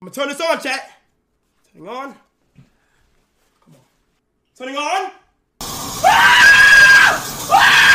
I'm gonna turn this on, chat. Turning on. Come on. Turning on. Ah! Ah!